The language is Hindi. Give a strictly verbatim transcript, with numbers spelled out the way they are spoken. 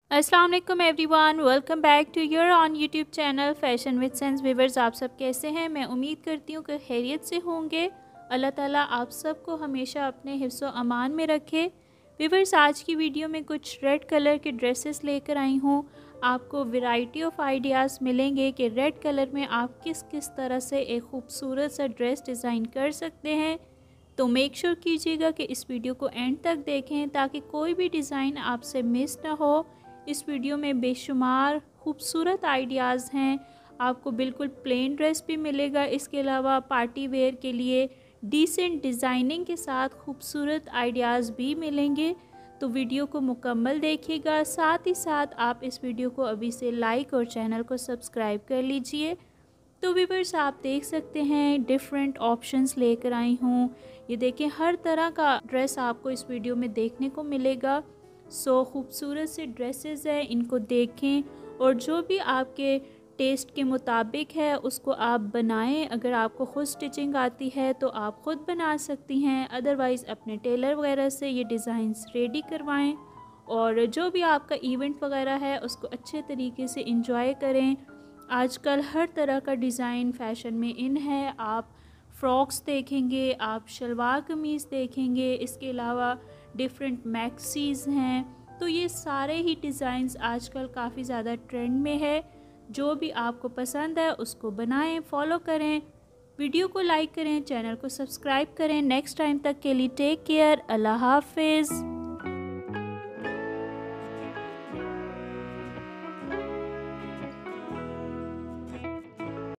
अस्सलाम वालेकुम everyone, welcome back to your own YouTube channel fashion with sense. Viewers, आप सब कैसे हैं? मैं उम्मीद करती हूँ कि खैरियत से होंगे। अल्लाह ताला आप सबको हमेशा अपने हिफ्ज़ व अमान में रखे। व्यूअर्स, आज की वीडियो में कुछ रेड कलर के ड्रेसेस लेकर आई हूँ। आपको वैरायटी ऑफ आइडियाज़ मिलेंगे कि रेड कलर में आप किस किस तरह से एक खूबसूरत सा ड्रेस डिज़ाइन कर सकते हैं। तो मेक श्योर कीजिएगा कि इस वीडियो को एंड तक देखें ताकि कोई भी डिज़ाइन आपसे मिस ना हो। इस वीडियो में बेशुमार खूबसूरत आइडियाज़ हैं। आपको बिल्कुल प्लेन ड्रेस भी मिलेगा, इसके अलावा पार्टी वेयर के लिए डिसेंट डिज़ाइनिंग के साथ खूबसूरत आइडियाज़ भी मिलेंगे। तो वीडियो को मुकम्मल देखिएगा। साथ ही साथ आप इस वीडियो को अभी से लाइक और चैनल को सब्सक्राइब कर लीजिए। तो व्यूअर्स, आप देख सकते हैं डिफरेंट ऑप्शंस लेकर आई हूँ। ये देखें, हर तरह का ड्रेस आपको इस वीडियो में देखने को मिलेगा। सो खूबसूरत से ड्रेसेस हैं, इनको देखें और जो भी आपके टेस्ट के मुताबिक है उसको आप बनाएं। अगर आपको ख़ुद स्टिचिंग आती है तो आप ख़ुद बना सकती हैं, अदरवाइज़ अपने टेलर वगैरह से ये डिज़ाइंस रेडी करवाएं। और जो भी आपका इवेंट वगैरह है उसको अच्छे तरीके से इंजॉय करें। आजकल हर तरह का डिज़ाइन फ़ैशन में इन है। आप फ्रॉक्स देखेंगे, आप शलवार कमीज़ देखेंगे, इसके अलावा डिफरेंट मैक्सीज़ हैं। तो ये सारे ही डिज़ाइंस आजकल काफ़ी ज़्यादा ट्रेंड में है। जो भी आपको पसंद है उसको बनाएं, फॉलो करें, वीडियो को लाइक करें, चैनल को सब्सक्राइब करें। नेक्स्ट टाइम तक के लिए टेक केयर, अल्लाह हाफिज़।